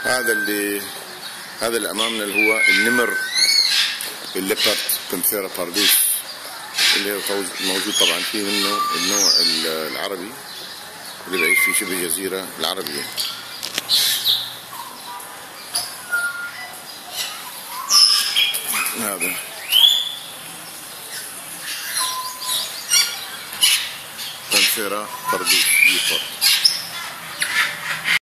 هذا اللي امامنا اللي هو النمر الليبرد بانثيرا باردوس، اللي هو موجود طبعا فيه منه النوع العربي اللي بيعيش في شبه الجزيرة العربية. هذا بانثيرا باردوس.